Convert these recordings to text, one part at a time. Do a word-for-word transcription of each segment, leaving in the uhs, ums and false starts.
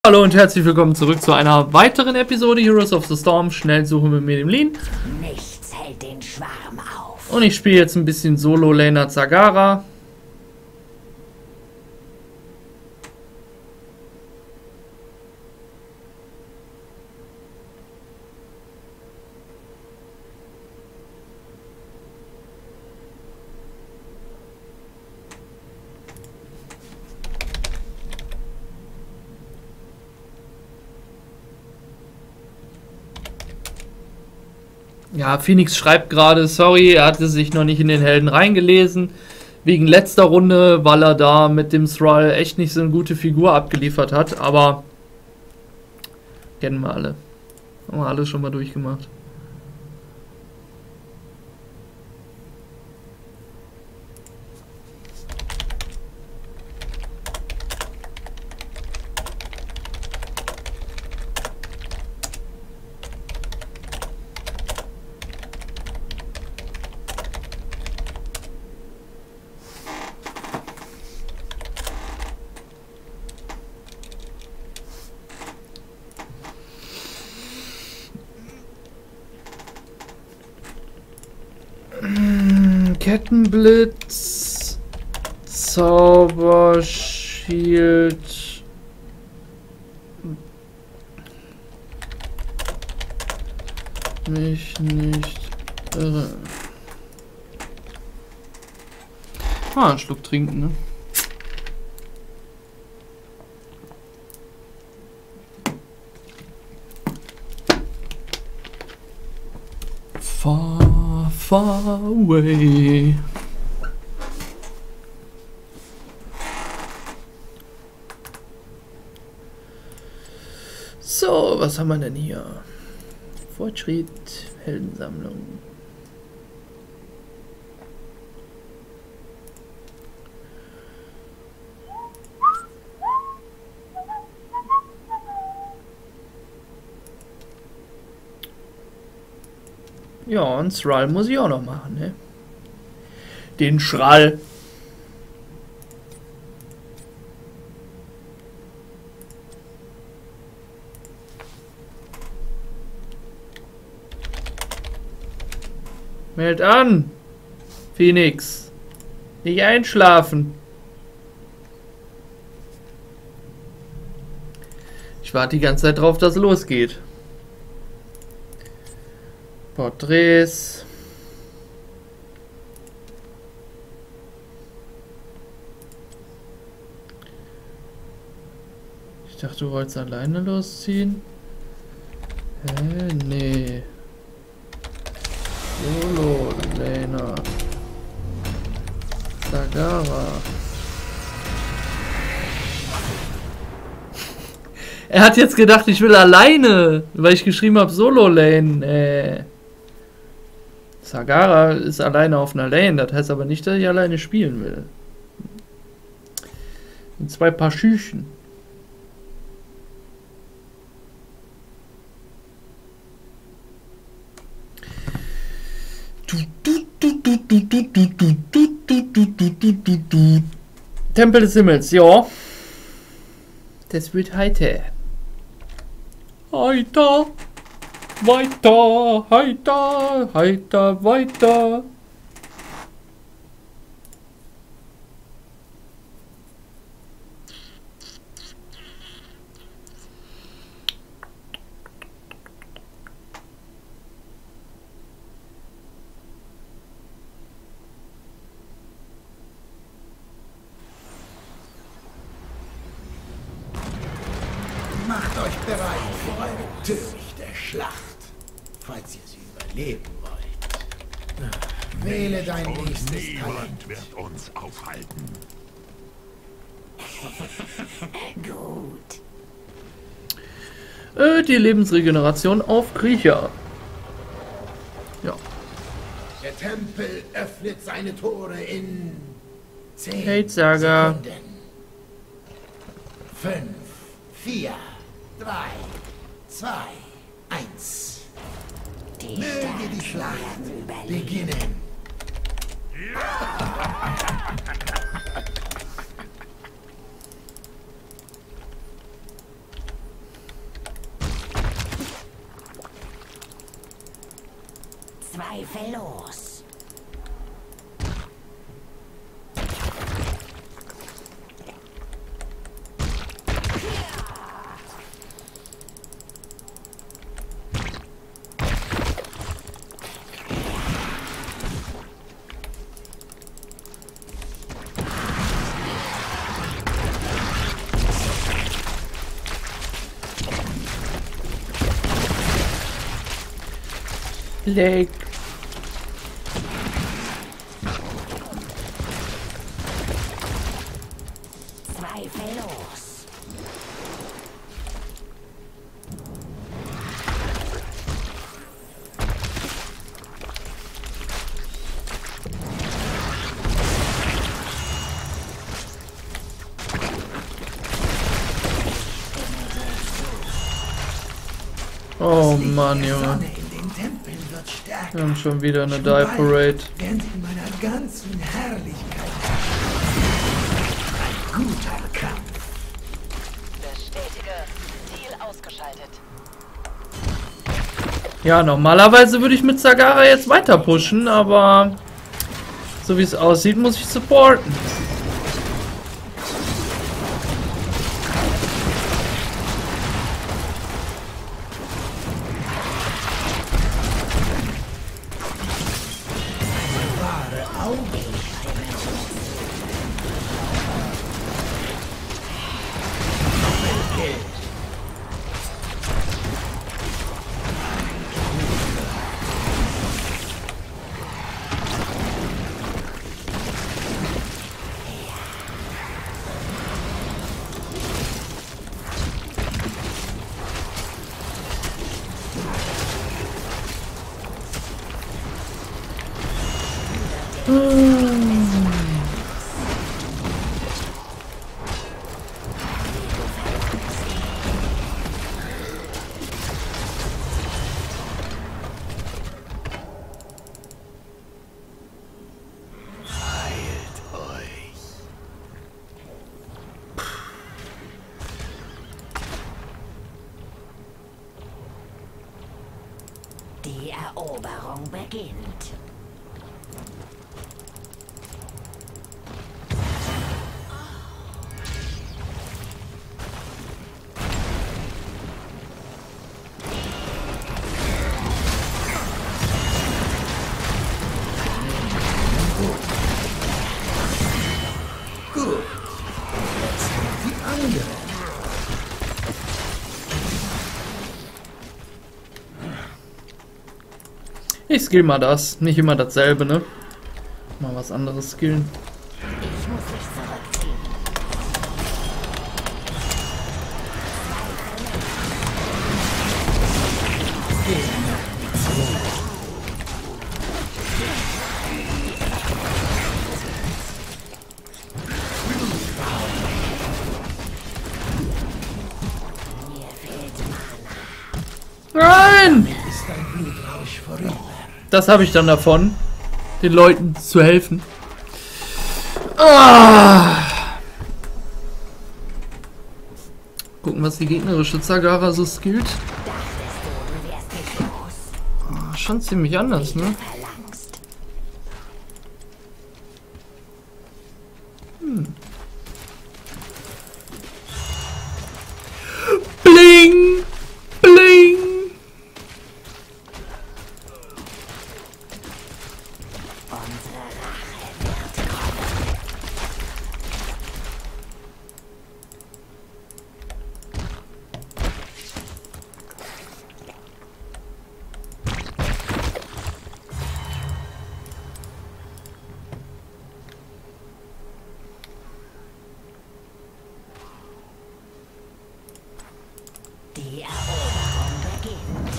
Hallo und herzlich willkommen zurück zu einer weiteren Episode Heroes of the Storm. Schnellsuche mit mir, dem Lean. Nichts hält den Schwarm auf. Und ich spiele jetzt ein bisschen Solo-Laner Zagara. Ja, Phoenix schreibt gerade, sorry, er hatte sich noch nicht in den Helden reingelesen. Wegen letzter Runde, weil er da mit dem Thrall echt nicht so eine gute Figur abgeliefert hat. Aber kennen wir alle. Haben wir alles schon mal durchgemacht. Kettenblitz, Zauberschild, mich nicht irre. Ah, einen Schluck trinken, ne? Far, far away. So, was haben wir denn hier? Fortschritt, Heldensammlung. Ja, und Thrall muss ich auch noch machen, ne? Den Schrall. Meld an, Phoenix. Nicht einschlafen. Ich warte die ganze Zeit drauf, dass es losgeht. Porträts. Ich dachte, du wolltest alleine losziehen. Hä? Nee. Solo-Laner. Zagara. Er hat jetzt gedacht, ich will alleine, weil ich geschrieben habe Solo-Lane. Äh. Zagara ist alleine auf einer Lane, das heißt aber nicht, dass ich alleine spielen will. Und zwei Paar Schüchen. Tempel des Himmels, ja. Das wird heute. Heiter. Weiter, heiter, heiter, weiter. Macht euch bereit für eure törichte Schlacht, falls ihr sie überleben wollt. Wähle dein nächstes Talent. Niemand wird uns aufhalten. Gut. Äh, die Lebensregeneration auf Kriecher. Ja. Der Tempel öffnet seine Tore in zehn Hey, Saga. Sekunden. Fünf, vier, drei, zwei, eins. Die Möge die Schlacht beginnen. Zweifellos. Leg. Zweifellos. Oh Mann, Junge. Sonne in den Tempeln wird stärker. Wir haben schon wieder eine Schon Die bald Parade. werden sie in meiner ganzen Herrlichkeit. Ein guter Kampf. Bestätige. Ziel ausgeschaltet. Ja, normalerweise würde ich mit Zagara jetzt weiter pushen, aber so wie es aussieht, muss ich supporten. Wahre Augen. Die Eroberung beginnt. Gut. Jetzt sind die anderen. Ich skill mal das. Nicht immer dasselbe, ne? Mal was anderes skillen. Ich muss mich zurückziehen. Mir fehlt Mana. Nein! Ist dein Blutrausch vorüber? Das habe ich dann davon, den Leuten zu helfen. Ah. Gucken, was die gegnerische Zagara so skillt. Dachtest du, du wärst mich los? Ah, schon ziemlich anders, ne? Verlangst. Bling! Bling! Unsere Rache wird kommen. Die Eroberung beginnt.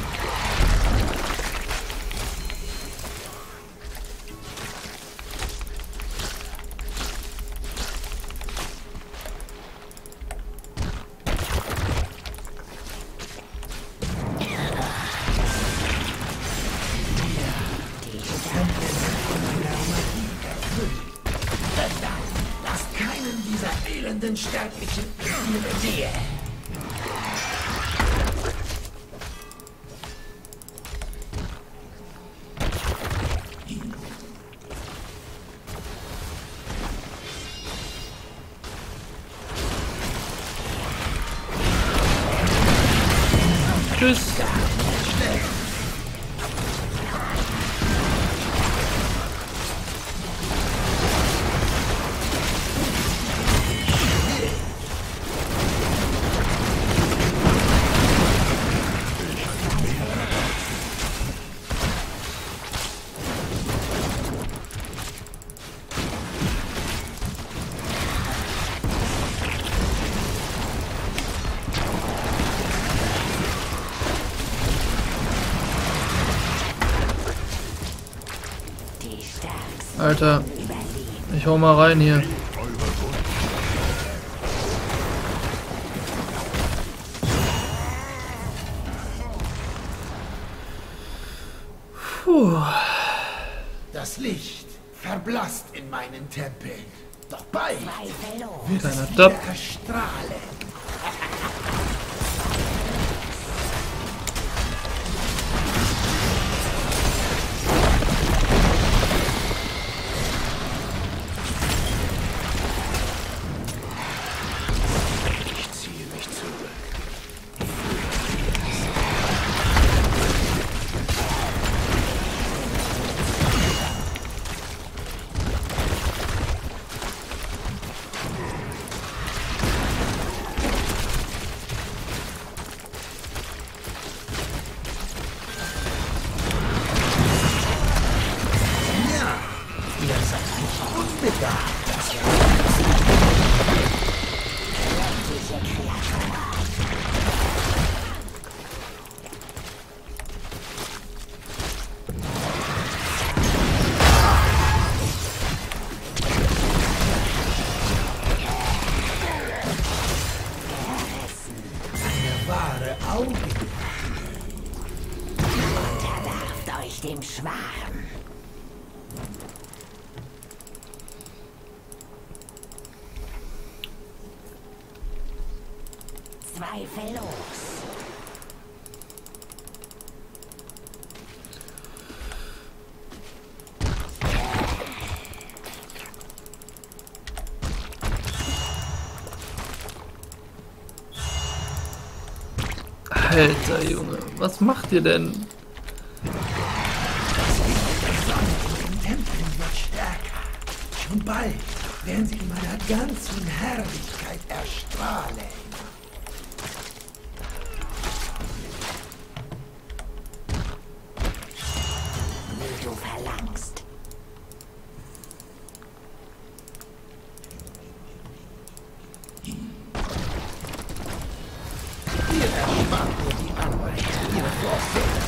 Lasst keinen dieser elenden Sterblichen in ihre Nähe. Tschüss. Alter, ich hau mal rein hier. Puh. Das Licht verblasst in meinen Tempeln. Doch bald wird Kleiner es Stopp. wieder erstrahlen. Dem Schwarm. Zweifellos. Alter Junge, was macht ihr denn? Und bald werden sie in meiner ganzen Herrlichkeit erstrahlen. Wie du verlangst. Ihr erspart mir die Arbeit, ihre Vorfälle.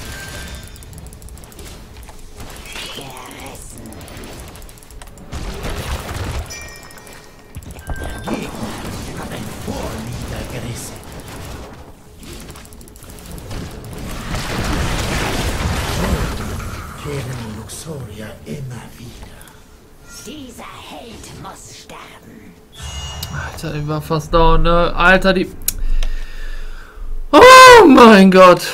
Luxoria immer wieder. Dieser Held muss sterben. Alter, ich war fast down, ne? Alter, die... Oh mein Gott.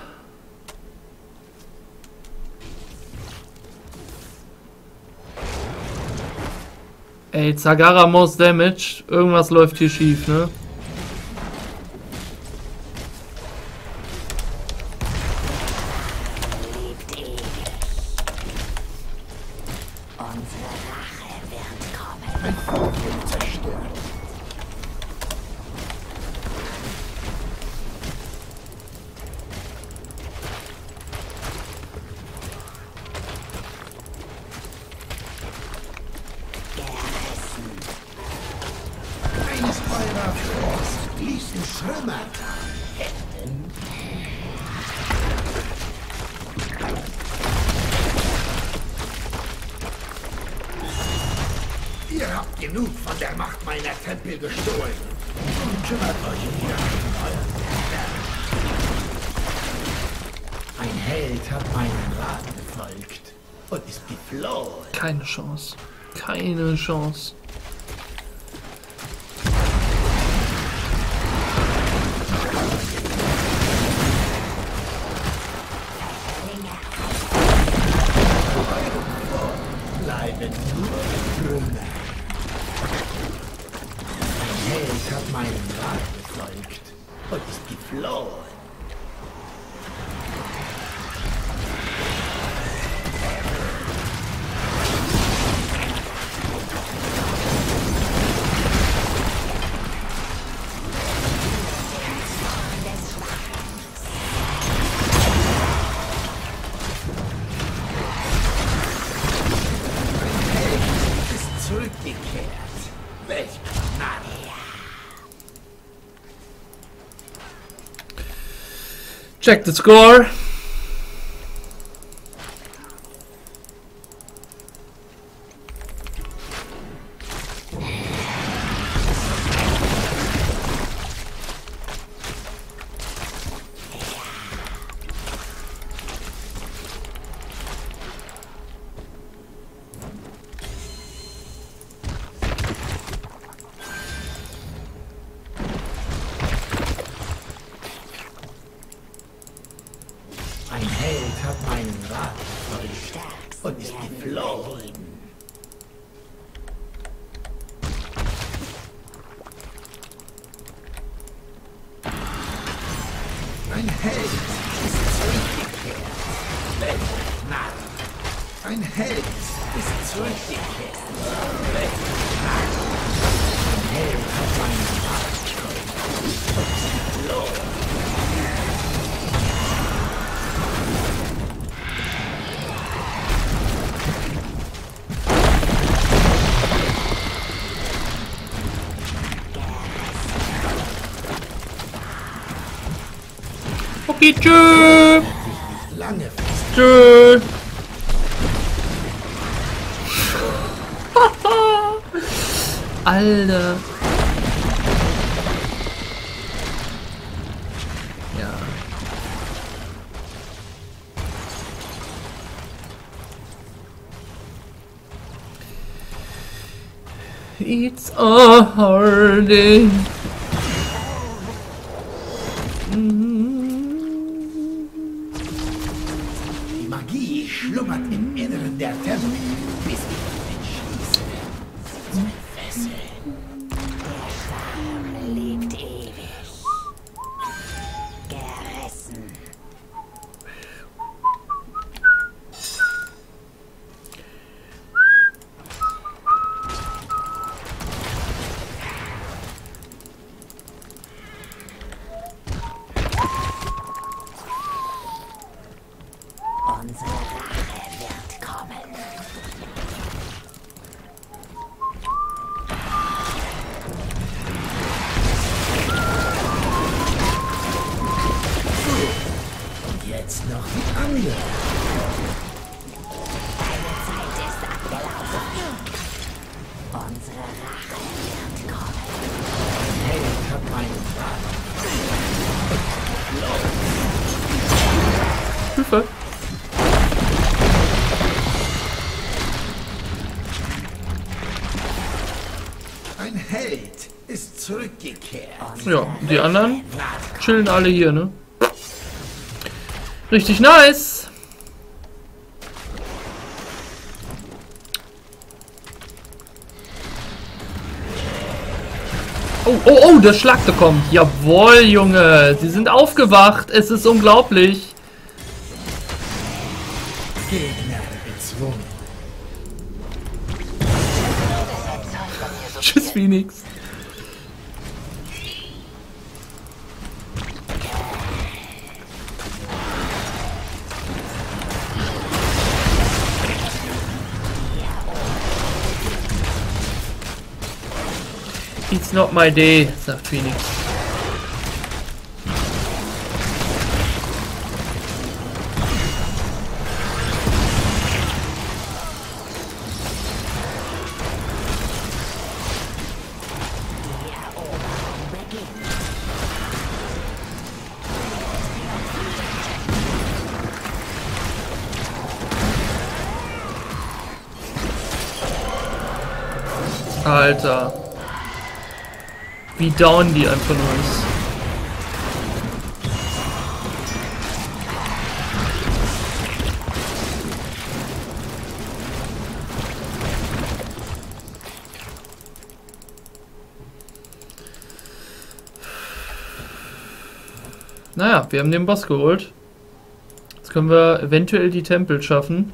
Ey, Zagara most damaged. Irgendwas läuft hier schief, ne? Ihr habt genug von der Macht meiner Tempel gestohlen. Und kümmert euch wieder um euren Verderb. Ein Held hat meinen Rat befolgt und ist geflohen. Keine Chance. Keine Chance. Bleiben nur Trümmer. Ein Held hat meinen Rat befolgt und ist geflohen. Check the score. Ein Held hat meinen Rat befolgt und ist geflohen. Ein Held ist zurückgekehrt. Welch Narr! Ein Held ist zurückgekehrt. Welch Narr! Ein Held hat meinen Rat befolgt und ist geflohen. Okay, tschö. Lange Tschö. Alter. Ja. It's a hard day. Die Magie schlummert im Inneren der Tempel, bis ich mich entschließe, sie zu entfesseln. Der Schwarm lebt ewig. Gerissen. Unsere Rache wird kommen. Und jetzt noch die andere. Deine Zeit ist abgelaufen. Unsere Rache wird kommen. Ein Held hat meinen Rat. Hilfe. Ein Held ist zurückgekehrt. Ja, die anderen chillen alle hier, ne? Richtig nice. Oh, oh, oh, der Schlag bekommt. Jawohl, Junge. Sie sind aufgewacht. Es ist unglaublich. Gegner bezwungen. Tschüss, Phoenix. It's not my day, sagt Phoenix. Alter. Wie down die einfach nur ist. Naja, wir haben den Boss geholt. Jetzt können wir eventuell die Tempel schaffen.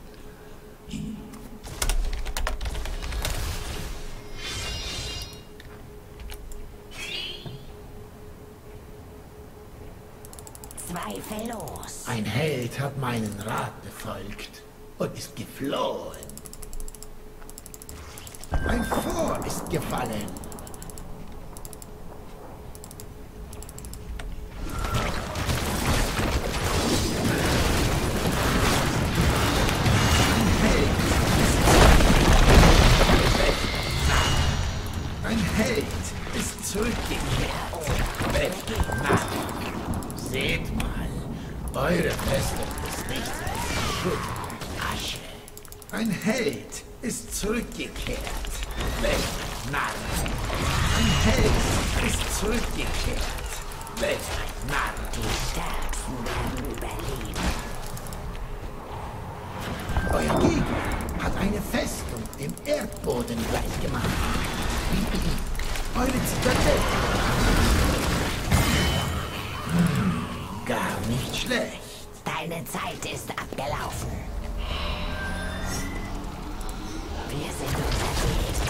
Zweifellos. Ein Held hat meinen Rat befolgt und ist geflohen. Ein Fort ist gefallen. Seht mal, eure Festung ist nichts als Schutt und Asche. Ein Held ist zurückgekehrt. Welch Narr! Ein Held ist zurückgekehrt. Welch ein Narr! Die Stärksten werden überleben. Euer Gegner hat eine Festung dem Erdboden gleichgemacht. Eure Zitadelle. Hm, gar nicht schlecht. Deine Zeit ist abgelaufen. Wir sind unterwegs.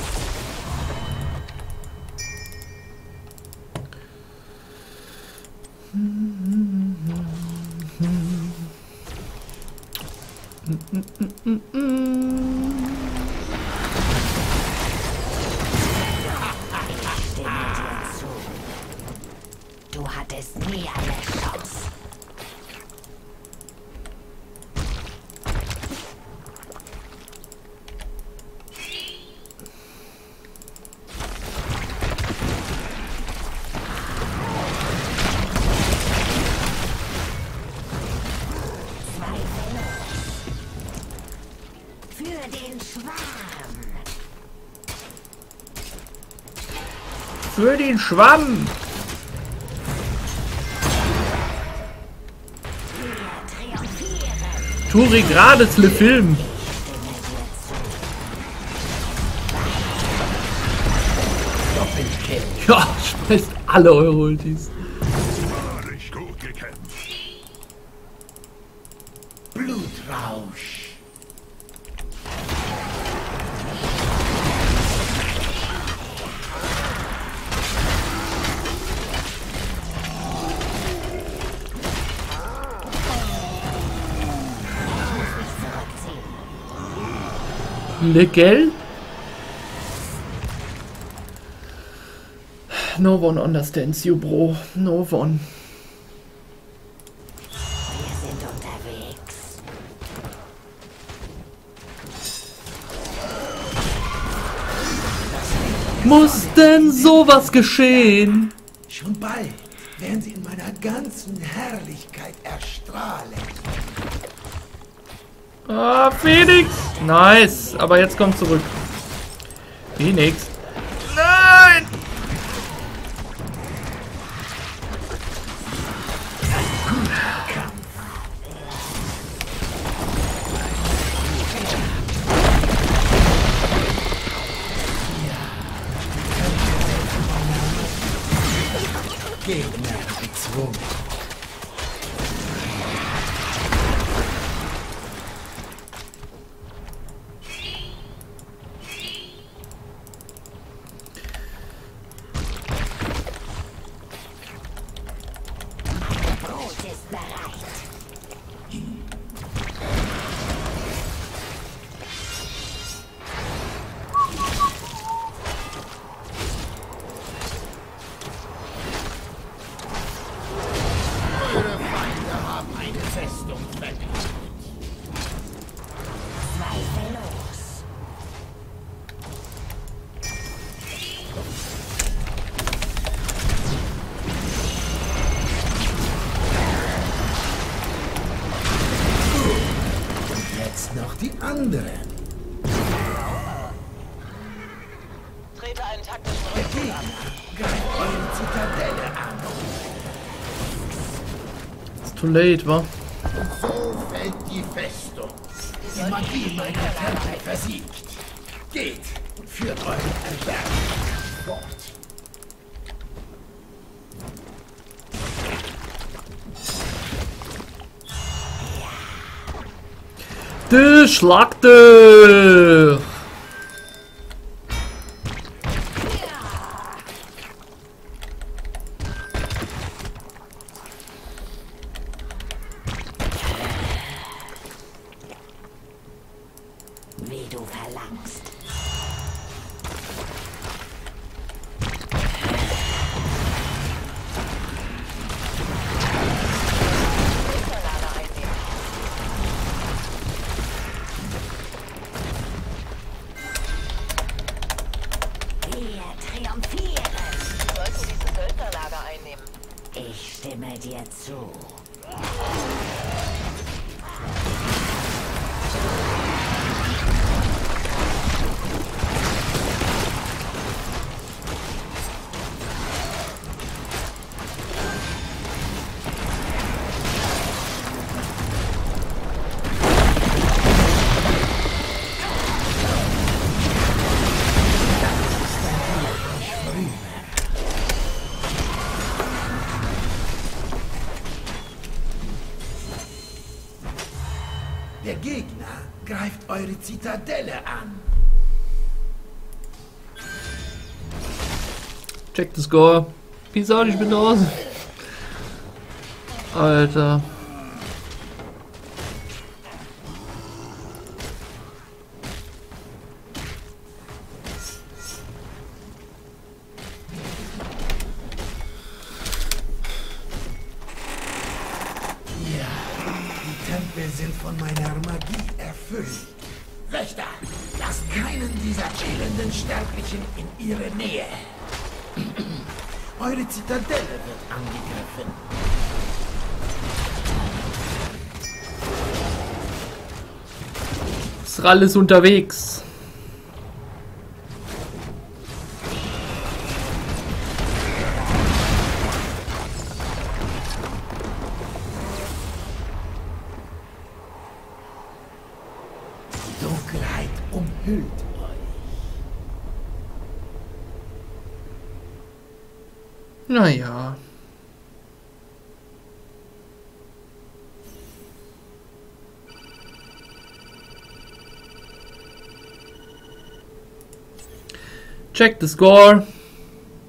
Ich stimme dir zu. Du hattest nie eine Chance. Für den Schwarm. Für den Schwamm! Wir triumphieren. Turi grades le Film! Stimme dir zu. Doppelkill. Ja, schmeißt alle eure Ultis. Wahrlich gut gekämpft. Blutrausch. Legal? No one understands you, bro. No one. Wir sind unterwegs. Muss denn sowas geschehen? Schon bald werden sie in meiner ganzen Herrlichkeit erstrahlen. Ah, Phoenix! Nice, aber jetzt kommt zurück. Phoenix. Nein! Gegner gezwungen. Brot ist bereit. Eure Feinde haben eine Festung vernichtet. Zweifellos. Jetzt noch die anderen. Trete einen taktischen Der Rückzug Gegner an. greift eure Zitadelle an. It's too late, wa? So fällt die Festung. Die Magie meiner Tempel versiegt. Geht und führt euren Erwerb fort. Die Schlachte! Wie du verlangst. Signale einnehmen. stimme dir zu. Der Gegner greift eure Zitadelle an. Check the score. Peace out, ich bin draußen. Alter. Tempel sind von meiner Magie erfüllt. Wächter, lasst keinen dieser chillenden Sterblichen in ihre Nähe. Eure Zitadelle wird angegriffen. Thrall ist unterwegs. Dunkelheit umhüllt euch. Naja. Check the score.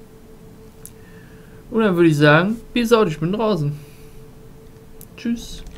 Und dann würde ich sagen, peace out, ich bin draußen. Tschüss.